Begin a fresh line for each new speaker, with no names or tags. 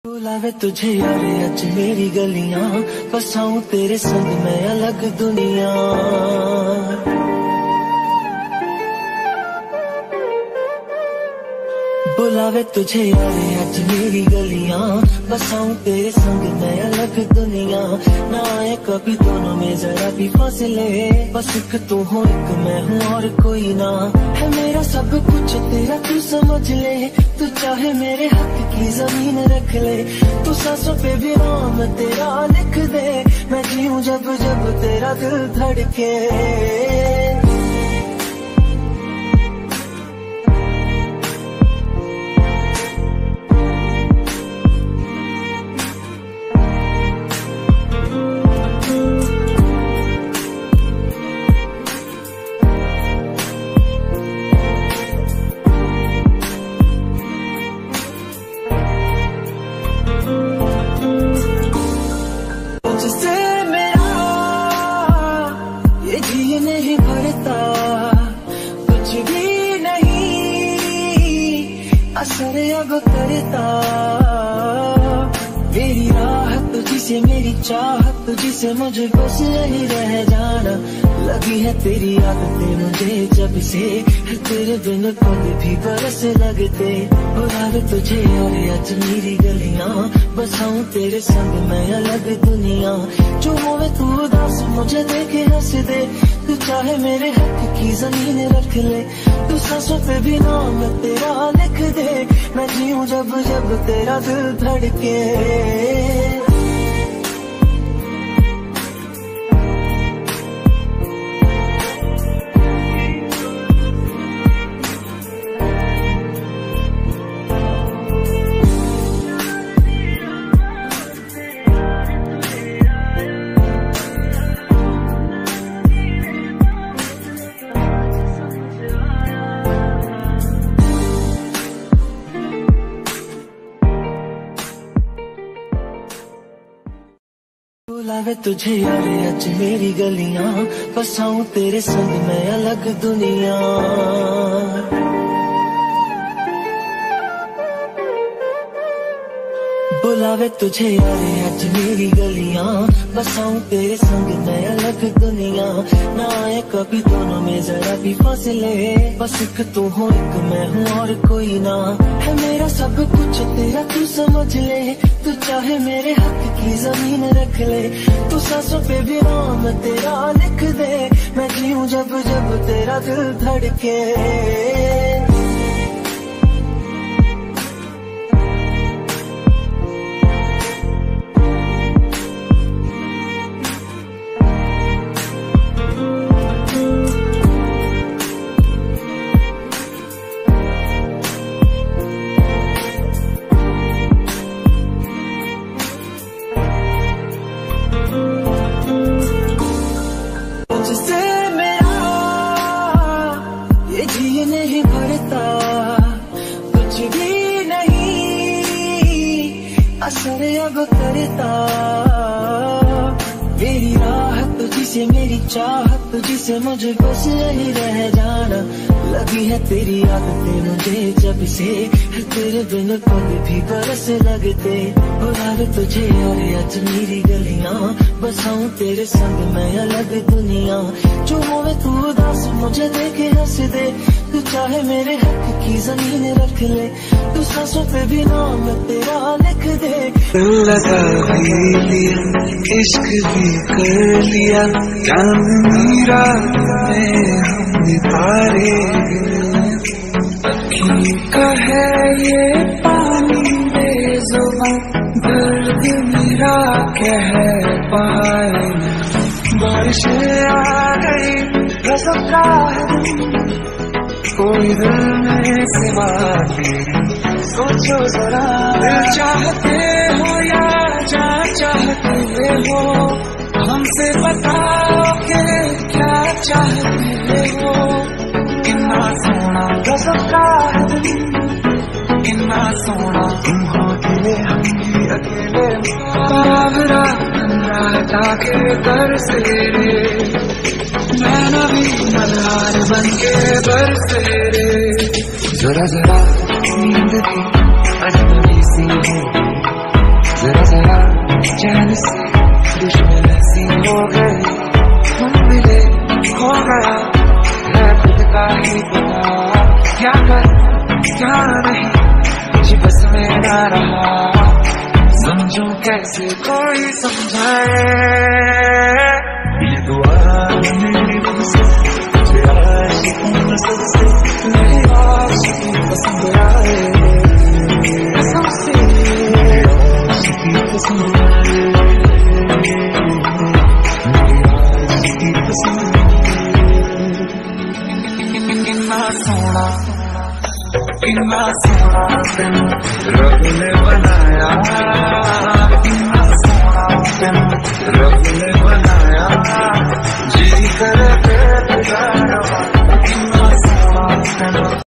बुलावे तुझे यारे अज मेरी गलियां, बसाऊं तेरे संग मैं अलग दुनिया। बुलावे तुझे यारे अज मेरी गलियां, बसाऊं तेरे संग मैं अलग दुनिया। ना आए कभी दोनों में जरा भी फासले, बस एक तू हो एक मैं हूँ और कोई ना। है मेरा सब कुछ तेरा तू समझ ले, तू चाहे मेरे हक की जमीन रख ले। तू सांसों पे भी नाम तेरा लिख दे, मैं जीऊं जब जब तेरा दिल धड़के। नहीं भरता कुछ भी नहीं, असर अब करता। मेरी राहत तुझसे मेरी चाहत तुझसे, मुझे बस यही रह जाना। लगी है तेरी आदतें मुझे जब से, तेरे बिन पल भी बरस लगते। बुलावे तुझे और आज मेरी गलियां, बसाऊं तेरे संग मैं अलग दुनिया। जो होवे तू उदास मुझे देखे हंस दे, तू चाहे मेरे हक की जमीन रख ले। तू सांसों पे भी नाम तेरा लिख दे, मैं जीऊं जब जब तेरा दिल धड़के। बुलावे तुझे यारे अज मेरी गलियां, बसाऊं तेरे संग मैं अलग दुनिया। बुलावे तुझे यारे अज मेरी गलियां, बसाऊं तेरे संग मैं अलग दुनिया। ना आए कभी दोनों में जरा भी फासले, बस एक तू हो एक मैं हूँ और कोई ना। है मेरा सब कुछ तेरा तू समझ ले, तू चाहे मेरे हक की जमीन रख ले। तू सांसों पे भी नाम तेरा लिख दे, मैं जीऊं जब जब तेरा दिल धड़के। नहीं भरता कुछ भी नहीं, असर अब करता। मेरी राहत तुझसे मेरी चाहत तुझसे, मुझे बस यही रह जाना। लगी है तेरी आदतें मुझे जब से, तेरे बिन पल भी बरस लगते। बुलावे तुझे और आज मेरी गलियां, बसाऊं तेरे संग मैं अलग दुनिया। जो होवे तू उदास मुझे देखे हंस दे, तू चाहे मेरे हक की जमीन रख ले। तू सांसों पे भी नाम तेरा लिख दे।
लगा भी लिया इश्क भी कर लिया, चांदनी रात में हमने तारे अखी का है ये पानी बेजुबान, दर्द मेरा कह पाए। बारिशें आ गई रज़्क़ का कोई दिल में सिवा तेरी, सोचो जरा दिल चाहते हो या जान चाहते हो, हमसे बताओ कि क्या चाहते हो। कितना सोना गज़ब का कितना सोना तुम हो दिले हम भी अकेले। बाबरा राता के तरसे रे, मैं नबी मल्हार बन के बरसे रे। जरा जरा नींद थी अजनबी सी हो, ना रहा, समझूं कैसे कोई समझाए। ये दुआ मेरी तुझसे, तुझे आशिकों में सबसे मेरी आशिकी पसंद आए, सबसे मेरी आशिकी पसंद आए, मेरी आशिकी पसंद आए। कितना सोना दिन रब ने बनाया, कितना सोना दिन रब ने बनाया, जी करे